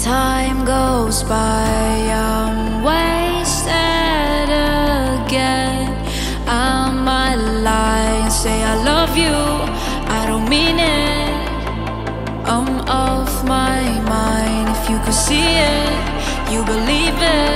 Time goes by, I'm wasted again. Am I lying? Say I love you, I don't mean it. I'm off my mind. If you could see it, you believe it.